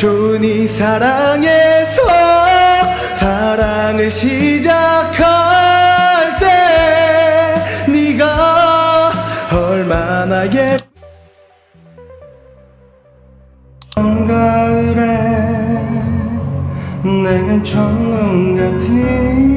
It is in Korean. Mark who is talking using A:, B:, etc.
A: 꾸준히 사랑해서 사랑을 시작할 때 네가 얼마나 가을에 내게 천문 같은